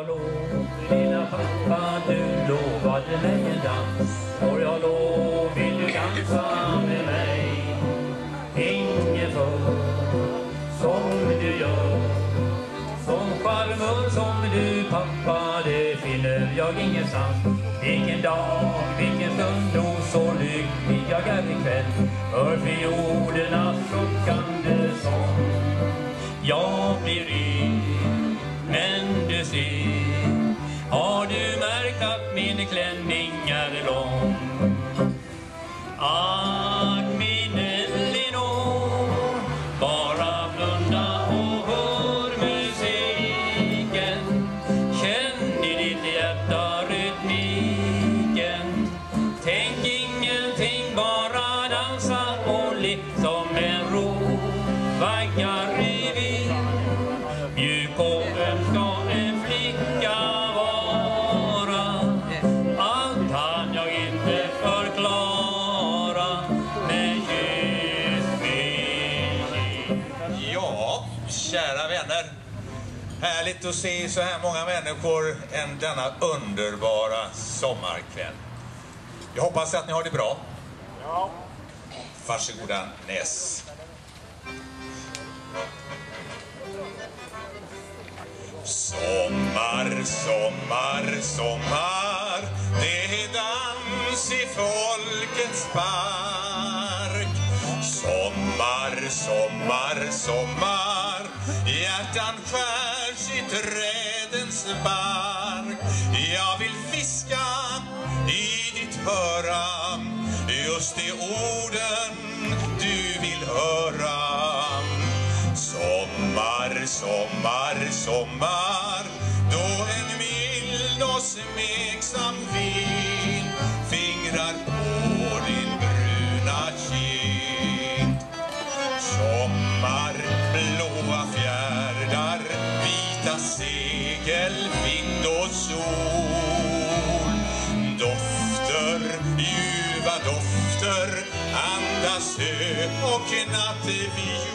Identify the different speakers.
Speaker 1: jag lov, lilla pappa, du lovade mig en dans. Får jag lov, vill du dansa med mig? Ingen för som du gör, som charmör som du pappa, det finner jag ingenstans. Vilken dag, vilken stund, och så lycklig jag är ikväll. Hör fiolernas suckande sång. Jag blir rik, men du ser, har du märkt att min klänning är lång? Att min Elinor, bara blunda och hör musiken. Känn i ditt hjärta rytmiken. Tänk ingenting, bara dansa och le som en ro vaggar i vind. Mjuk och öm ska en flicka vara. Allt kan jag inte förklara, men kyss min kind.
Speaker 2: Ja, kära vänner. Härligt att se så här många människor en denna underbara sommarkväll. Jag hoppas att ni har det bra.
Speaker 3: Ja.
Speaker 2: Varsågoda, Näs. Sommar, sommar, sommar, det är dans i folkets park. Sommar, sommar, sommar, hjärtan skärs i trädens bark. Jag vill fiska i ditt öra, just de orden du vill höra. Sommar, sommar, sommar, då en mild och smeksam vind fingrar på din bruna kind. Sommar, blåa fjärdar, vita segel, vind och sol. Dofter, ljuva dofter, andas hö och nattviol.